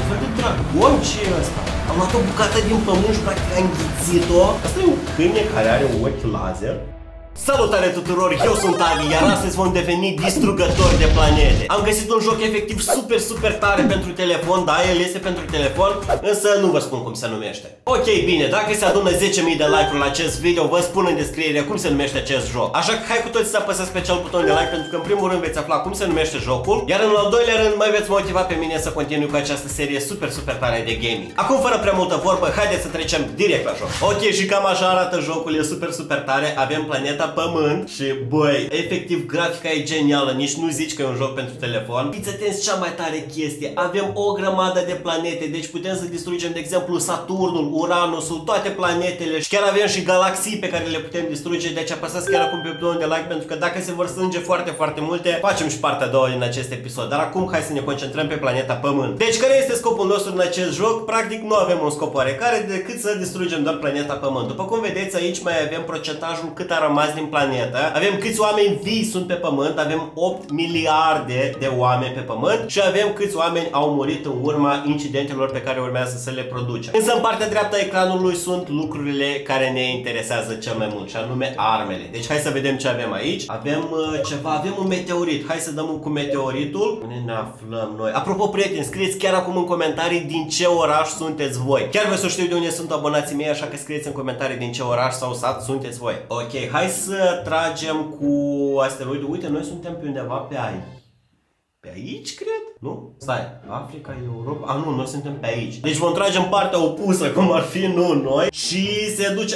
fel de dragon, ce e ăsta? Am luat o bucată din pământ și practic am înghițit-o. Asta e un câine care are ochi laser. Salutare tuturor, eu sunt Adi, iar astăzi vom deveni distrugători de planete. Am găsit un joc efectiv super tare pentru telefon, da, el este pentru telefon, însă nu vă spun cum se numește. Ok, bine, dacă se adună 10.000 de like-uri la acest video, vă spun în descriere cum se numește acest joc. Așa că hai cu toți să apăsați pe acel buton de like, pentru că în primul rând veți afla cum se numește jocul, iar în al doilea rând mă veți motiva pe mine să continui cu această serie super tare de gaming. Acum, fără prea multă vorbă, haideți să trecem direct la joc. Ok, și cam așa arată jocul, e super tare, avem planeta Pământ și, băi, efectiv grafica e genială, nici nu zici că e un joc pentru telefon. Fiți atenți, cea mai tare chestie, avem o grămadă de planete, deci putem să distrugem, de exemplu, Saturnul, Uranusul, toate planetele și chiar avem și galaxii pe care le putem distruge, deci apăsați chiar acum pe butonul de like, pentru că dacă se vor strânge foarte multe, facem și partea a doua din acest episod. Dar acum hai să ne concentrăm pe planeta Pământ. Deci care este scopul nostru în acest joc? Practic nu avem un scop oarecare decât să distrugem doar planeta Pământ. După cum vedeți aici mai avem procentajul cât a rămas din planetă, avem câți oameni vii sunt pe Pământ, avem 8 miliarde de oameni pe Pământ și avem câți oameni au murit în urma incidentelor pe care urmează să le producem. Însă în partea dreaptă a ecranului sunt lucrurile care ne interesează cel mai mult, și anume armele. Deci hai să vedem ce avem aici. Avem ceva, avem un meteorit. Hai să dăm cu meteoritul. Unde ne aflăm noi? Apropo, prieteni, scrieți chiar acum în comentarii din ce oraș sunteți voi. Chiar vreau să știu de unde sunt abonații mei, așa că scrieți în comentarii din ce oraș sau sat sunteți voi. Ok, hai să tragem cu asteroidul. Uite, noi suntem pe undeva pe aici. Pe aici, cred? Nu? Stai, Africa, Europa... nu, noi suntem pe aici. Deci vom trage în partea opusă, cum ar fi, nu noi. Și se duce...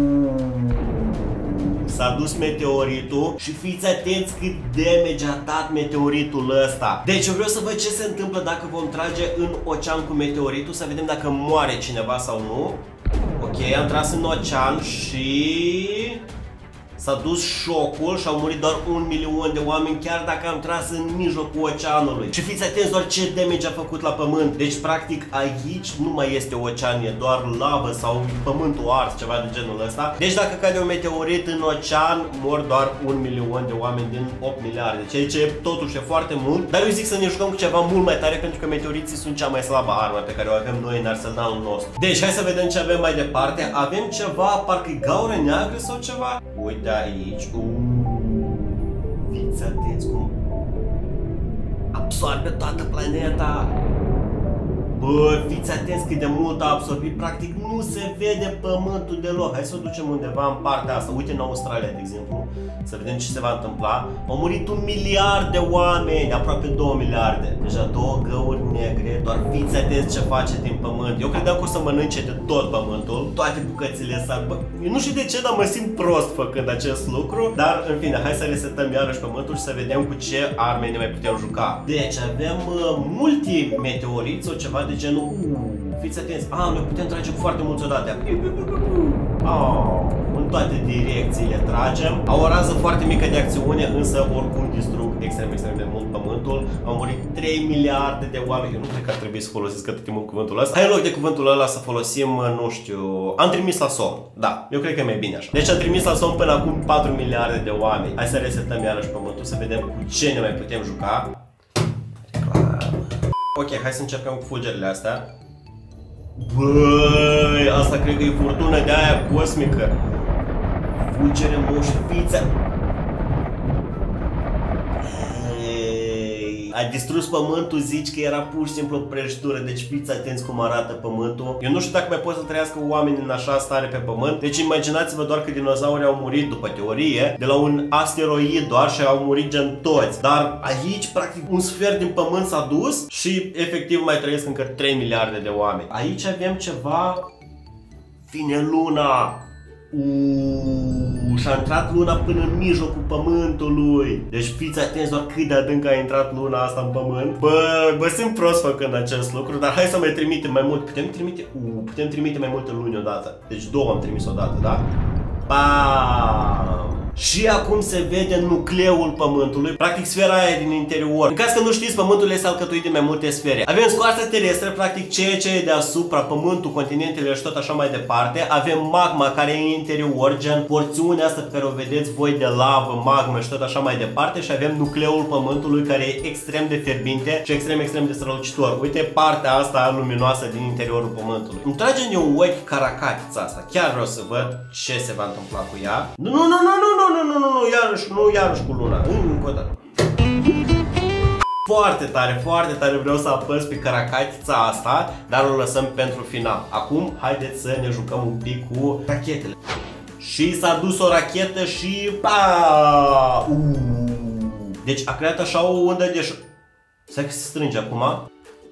S-a dus meteoritul și fiți atenți cât damage a dat meteoritul ăsta. Deci eu vreau să văd ce se întâmplă dacă vom trage în ocean cu meteoritul, să vedem dacă moare cineva sau nu. Ok, am tras în ocean și... s-a dus șocul și au murit doar 1 milion de oameni, chiar dacă am tras în mijlocul oceanului. Și fiți atenți doar ce damage a făcut la Pământ. Deci practic aici nu mai este ocean, e doar lavă sau pământul ars, ceva de genul ăsta. Deci dacă cade un meteorit în ocean, mor doar 1 milion de oameni din 8 miliarde, ceea ce totuși e foarte mult. Dar eu zic să ne jucăm cu ceva mult mai tare, pentru că meteoriții sunt cea mai slabă armă pe care o avem noi în arsenalul nostru. Deci hai să vedem ce avem mai departe. Avem ceva, parcă e gaură neagră sau ceva. Uite aici, fiți atenți cum absorbe toată planeta. Bă, fiți atenți cât de mult a absorbit, practic nu se vede Pământul deloc. Hai să o ducem undeva în partea asta. Uite în Australia, de exemplu, să vedem ce se va întâmpla. Au murit 1 miliard de oameni, aproape 2 miliarde. Deja 2 găuri negre, doar fiți atenți ce face din Pământ. Eu credeam că o să mănânce de tot Pământul, toate bucățile sar. Bă, eu nu știu de ce, dar mă simt prost făcând acest lucru. Dar, în fine, hai să resetăm iarăși Pământul și să vedem cu ce arme ne mai putem juca. Deci avem multi-meteoriți sau ceva de genul. Fiți atenți. Noi putem trage cu foarte mulți odată. În toate direcțiile tragem. Au o rază foarte mică de acțiune, însă oricum distrug extrem de mult Pământul. Au murit 3 miliarde de oameni. Eu nu cred că ar trebui să folosesc atât timp cuvântul ăsta. Hai, în loc de cuvântul ăla să folosim, nu știu, am trimis la somn. Da, eu cred că e mai bine așa. Deci am trimis la somn până acum 4 miliarde de oameni. Hai să resetăm iarăși Pământul, să vedem cu ce ne mai putem juca. Ok, hai să începem cu fulgerile astea. Băi, asta cred că e furtună de aia cosmică. Fulgere moșfiță. A distrus Pământul, zici că era pur și simplu o prăjitură. Deci fiți atenți cum arată Pământul. Eu nu știu dacă mai pot să trăiască oameni în așa stare pe Pământ. Deci imaginați-vă doar că dinozaurii au murit, după teorie, de la un asteroid doar, și au murit gen toți. Dar aici, practic, un sfert din Pământ s-a dus și efectiv mai trăiesc încă 3 miliarde de oameni. Aici avem ceva. Vine luna. Și-a intrat luna până în mijlocul Pământului. Deci fiți atenți doar cât de adânc a intrat luna asta în Pământ. Bă, sunt prost făcând acest lucru, dar hai să mai trimitem mai mult. Putem trimite mai multe luni odată. Deci 2 am trimis odată, da? Bam! Și acum se vede nucleul Pământului, practic sfera aia din interior. În caz că nu știți, Pământul este alcătuit de mai multe sfere. Avem scoarța terestră, practic ceea ce e deasupra, Pământul, continentele și tot așa mai departe. Avem magma care e în interior, gen porțiunea asta pe care o vedeți voi de lavă, magma și tot așa mai departe. Și avem nucleul Pământului care e extrem de fierbinte și extrem de strălucitor. Uite partea asta luminoasă din interiorul Pământului. Îmi trage în ochi caracatița asta. Chiar vreau să văd ce se va întâmpla cu ea. Nu, iarăși cu luna. Încă o dată. Foarte tare vreau să apăs pe caracatița asta, dar o lăsăm pentru final. Acum, haideți să ne jucăm un pic cu rachetele. Și s-a dus o rachetă și... Deci a creat așa o undă de... Stai că se strânge acum.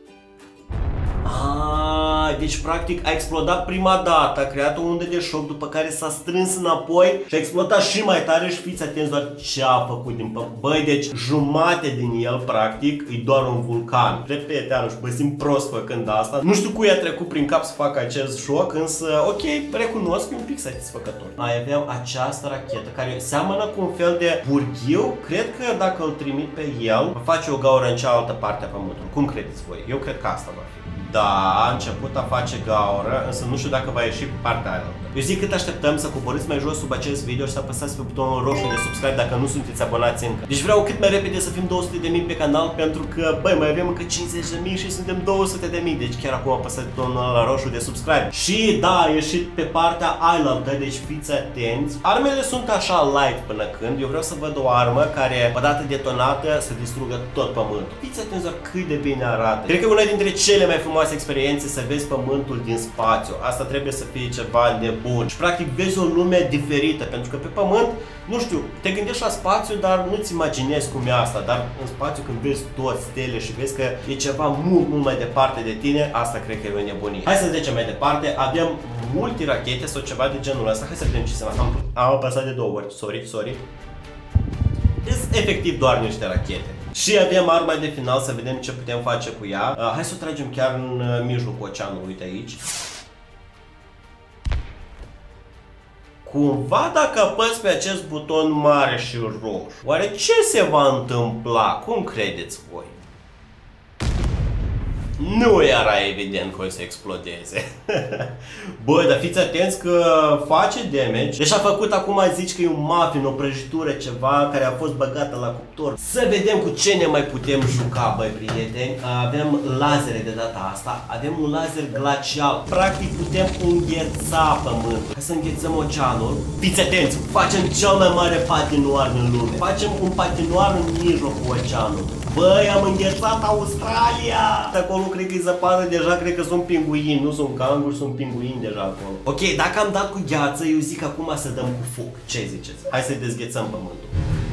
Deci practic a explodat prima dată, a creat o undă de șoc, după care s-a strâns înapoi și a explodat și mai tare și fiți atenți doar ce a făcut din pământ. Băi, deci jumate din el practic e doar un vulcan. Repet, iarăși, bă, simt prost făcând asta. Nu știu cui a trecut prin cap să facă acest șoc, însă ok, recunosc că e un pic satisfăcător. Mai avem această rachetă care seamănă cu un fel de burghiu. Cred că dacă îl trimit pe el, va face o gaură în cealaltă parte a Pământului. Cum credeți voi? Eu cred că asta va fi. Da, a început a face gaură, însă nu știu dacă va ieși pe partea aia. Eu zic cât așteptăm să coborâți mai jos sub acest video și să apăsați pe butonul roșu de subscribe dacă nu sunteți abonați încă. Deci vreau cât mai repede să fim 200.000 pe canal pentru că, băi, mai avem încă 50.000 și suntem 200.000. Deci chiar acum apăsați butonul ăla roșu de subscribe. Și da, a ieșit pe partea ailaltă, deci fiți atenți. Armele sunt așa light până când. Eu vreau să văd o armă care, odată detonată, să distrugă tot Pământul. Fiți atenți doar cât de bine arată. Cred că una dintre cele mai frumoase experiențe să vezi Pământul din spațiu. Asta trebuie să fie ceva nebun. Și practic vezi o lume diferită, pentru că pe Pământ, nu știu, te gândești la spațiu, dar nu-ți imaginezi cum e asta. Dar în spațiu când vezi toți stele și vezi că e ceva mult mai departe de tine, asta cred că e o nebunie. Hai să trecem mai departe. Avem multe rachete sau ceva de genul ăsta. Hai să vedem ce se va. Am apăsat de 2 ori. Sorry. Sunt efectiv doar niște rachete. Și avem arma de final, să vedem ce putem face cu ea. Hai să o tragem chiar în mijlocul oceanului, uite aici. Cumva dacă apăs pe acest buton mare și roșu, oare ce se va întâmpla? Cum credeți voi? Nu era evident că o să explodeze. Bă, dar fiți atenți că face damage. Deci a făcut acum, zici că e un muffin, o prăjitură, ceva care a fost băgată la cuptor. Să vedem cu ce ne mai putem juca, băi, prieteni. Avem lazere de data asta. Avem un laser glacial. Practic putem îngheța Pământul. Ca să înghețăm oceanul. Fiți atenți, facem cel mai mare patinoar din lume. Facem un patinoar în mijlocul oceanului. Băi, am înghețat Australia! De acolo cred că e zăpadă deja, cred că sunt pinguini, nu sunt canguri, sunt pinguini deja acolo. Ok, dacă am dat cu gheață, eu zic acum să dăm cu foc. Ce ziceți? Hai să dezghețăm Pământul.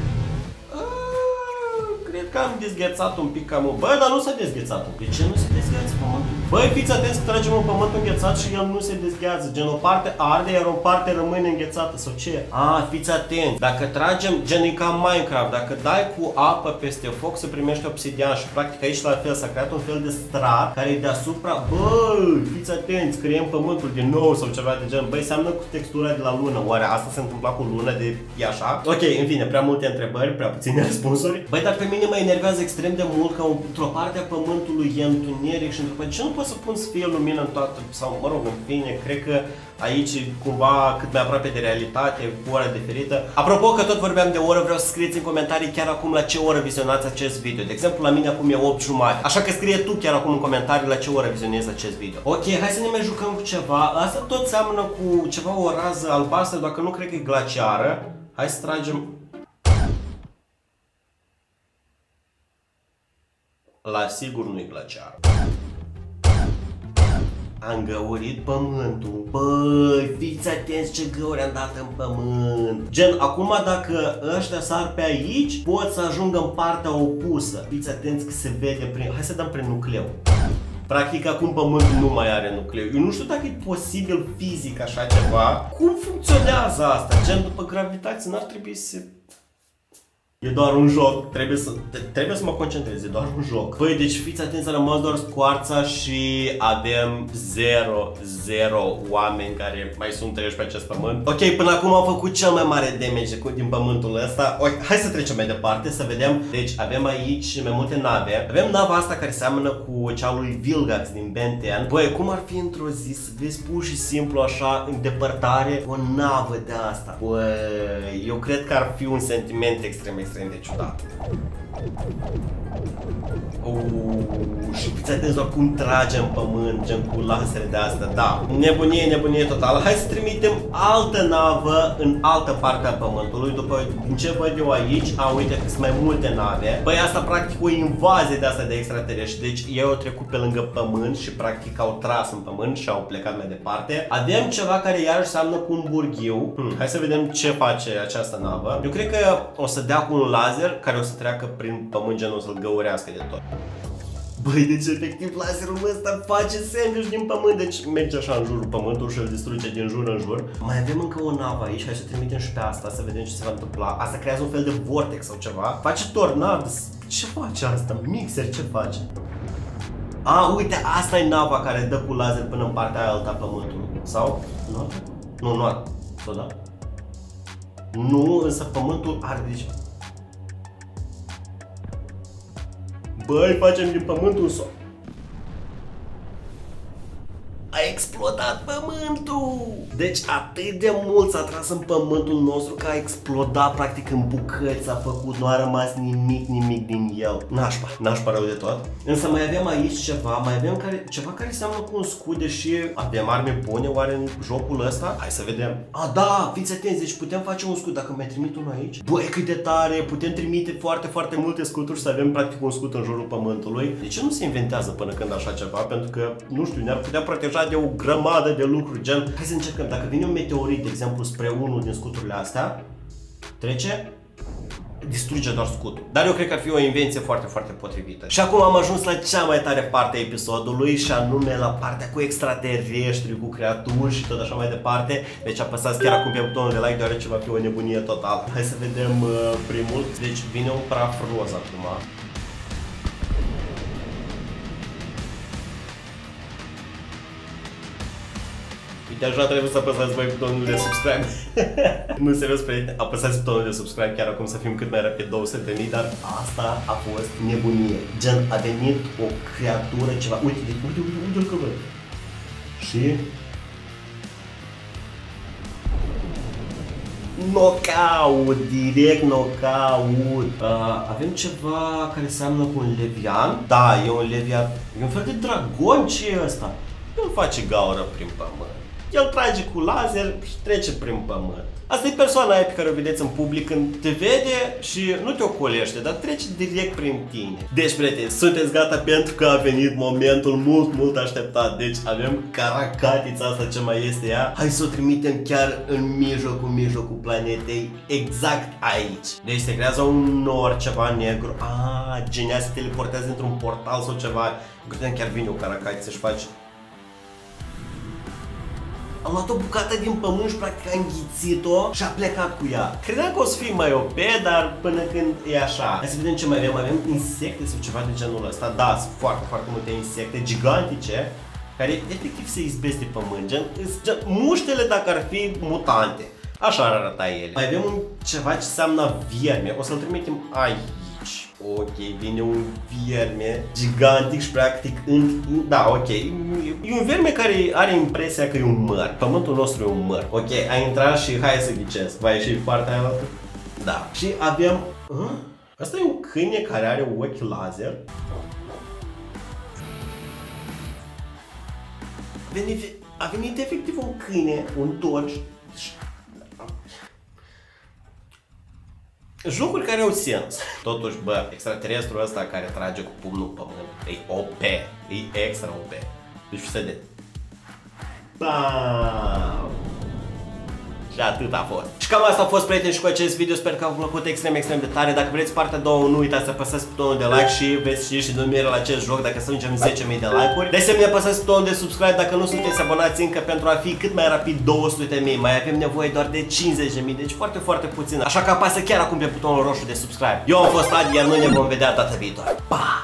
Cred că am dezghețat un pic cam. Bă, dar nu s-a dezghețat. De ce nu se dezgheață Pământul? Băi, fiți atenți că tragem un pământ înghețat și el nu se dezgheață. Gen, o parte arde, iar o parte rămâne înghețată. Sau ce? Fiți atenți. Dacă tragem, gen, e ca Minecraft. Dacă dai cu apă peste foc, se primește obsidian. Și practic aici la fel s-a creat un fel de strat care e deasupra. Băi, fiți atenți, creăm pământul din nou sau ceva de gen. Băi, seamănă cu textura de la lună. Oare asta se întâmpla cu lună de e așa? Ok, în fine, prea multe întrebări, prea puține răspunsuri. Băi, dar pe mine mă enervează extrem de mult că într-o parte a pământului e întuneric și într-o parte. Ce nu pot să pun să fie lumină în toată, sau mă rog, în fine, cred că aici cumva cât mai aproape de realitate, cu ora diferită. Apropo că tot vorbeam de oră, vreau să scrieți în comentarii chiar acum la ce oră vizionați acest video. De exemplu, la mine acum e 8:30. Așa că scrie tu chiar acum în comentarii la ce oră vizionezi acest video. Ok, hai să ne mai jucăm cu ceva. Asta tot seamănă cu ceva, o rază albastră, dacă nu cred că e glaciară. Hai să tragem. La sigur nu e glaciară. Am găurit pământul. Băi, fiți atenți ce găuri am dat în pământ. Gen, acum dacă ăștia sar pe aici, pot să ajungă în partea opusă. Fiți atenți că se vede prin... Hai să dăm prin nucleu. Practic acum pământul nu mai are nucleu. Eu nu știu dacă e posibil fizic așa ceva. Cum funcționează asta? Gen, după gravitație n-ar trebui să... E doar un joc, trebuie să mă concentrez, e doar un joc. Băi, deci fiți atenți, a rămas doar scoarța și avem 0 oameni care mai sunt trăiești pe acest pământ. Ok, până acum am făcut cel mai mare damage din pământul ăsta. Hai să trecem mai departe, să vedem. Deci avem aici mai multe nave. Avem nava asta care seamănă cu cea lui Vilgax din Ben 10. Băi, cum ar fi într-o zi să vezi pur și simplu așa, în depărtare, o navă de asta? Băi, eu cred că ar fi un sentiment extrem de ciudat. Și fiți atenți doar cum tragem pământ, gen cu lasere de astea, da. Nebunie totală. Hai să trimitem altă navă în altă parte a pământului. După din ce văd eu aici, uite că sunt mai multe nave. Băi, asta practic o invazie de asta de extraterestri. Deci ei au trecut pe lângă pământ și practic au tras în pământ și au plecat mai departe. Avem ceva care iarăși seamănă cu un burghiu. Hai să vedem ce face această navă. Eu cred că o să dea cu un laser care o să treacă prin pământ, gen o să-l găurească de tot. Băi, deci efectiv laserul ăsta face sandwich din pământ. Deci merge așa în jurul pământului și îl distruge din jur în jur. Mai avem încă o navă aici, hai să trimitem și pe asta să vedem ce se va întâmpla. Asta creează un fel de vortex sau ceva. Face tornado. Ce face asta? Mixer, ce face? Uite, asta e nava care dă cu laser până în partea alta a pământului. Sau? Nu? Nu. Sau da? Nu, însă pământul arde. Deci... Băi, facem din pământul sol. A explodat pământul! Deci atât de mult s-a tras în pământul nostru că a explodat practic în bucăți, s-a făcut, nu a rămas nimic din el. Nașpa rău de tot. Însă mai avem aici ceva, ceva care seamănă cu un scut, deși avem arme bune oare în jocul ăsta? Hai să vedem. Da, fiți atenți, deci putem face un scut, dacă mai trimit unul aici. Băi, cât de tare, putem trimite foarte multe scuturi și să avem practic un scut în jurul pământului. De ce nu se inventează până când așa ceva? Pentru că, nu știu, ne-ar putea proteja de o grămadă de lucruri, gen... Hai să încercăm, dacă vine un meteorit, de exemplu, spre unul din scuturile astea, trece, distruge doar scutul. Dar eu cred că ar fi o invenție foarte potrivită. Și acum am ajuns la cea mai tare parte a episodului, și anume la partea cu extraterestri, cu creaturi și tot așa mai departe. Deci apăsați chiar acum pe butonul de like, deoarece va fi o nebunie totală. Hai să vedem primul. Deci vine un praf roz acum. Deja trebuie să apăsați voi butonul de subscribe. Nu, serios, prieteni, apăsați butonul de subscribe chiar acum să fim cât mai rapid 200.000, dar asta a fost nebunie. Gen, a venit o creatură, ceva. Uite-l că văd. Și... knockout, direct knockout. Avem ceva care seamănă cu un levian. Da, e un levian. E un fel de dragon, ce e ăsta? El face gaură prin pământ. El trage cu laser și trece prin pământ. Asta e persoana aia pe care o vedeți în public când te vede și nu te ocolește, dar trece direct prin tine. Deci, prieteni, sunteți gata pentru că a venit momentul mult așteptat. Deci avem caracatița asta, ce mai este ea. Hai să o trimitem chiar în mijlocul planetei, exact aici. Deci se creează un nor, ceva negru. Genial, se teleportează într-un portal sau ceva. Credeam chiar vine o caracatiță și face... Am luat o bucată din pământ și practic a înghițit-o și a plecat cu ea. Credeam că o să fie mai OP, dar până când e așa. Hai să vedem ce mai avem. Avem insecte sau ceva de genul ăsta. Da, sunt foarte multe insecte gigantice care efectiv se izbesc de pământ. Gen, muștele dacă ar fi mutante. Așa ar arăta ele. Mai avem ceva ce seamănă vierme. O să-l trimitem aici. Ok, vine un vierme gigantic și practic da, ok. E un vierme care are impresia că e un măr. Pământul nostru e un măr. Ok, a intrat și hai să ghicesc. Va ieși partea aia? Da. Și avem... Asta e un câine care are ochi laser. A venit efectiv un câine, un Dodge. Jocuri care au sens. Totuși, bă, extraterestrul ăsta care trage cu pumnul pe pământ e OP, e extra OP. Deci să de. Bam! Și atât a fost. Și cam asta a fost, prieteni, și cu acest video. Sper că v-a plăcut extrem de tare. Dacă vreți partea a doua, nu uitați să apăsați butonul de like și veți ști și denumire la acest joc dacă să ajungem 10.000 de like-uri. De asemenea, apăsați butonul de subscribe dacă nu sunteți abonați încă pentru a fi cât mai rapid 200.000. Mai avem nevoie doar de 50.000, deci foarte puțin. Așa că apasă chiar acum pe butonul roșu de subscribe. Eu am fost Adi, iar noi ne vom vedea data viitoare. Pa!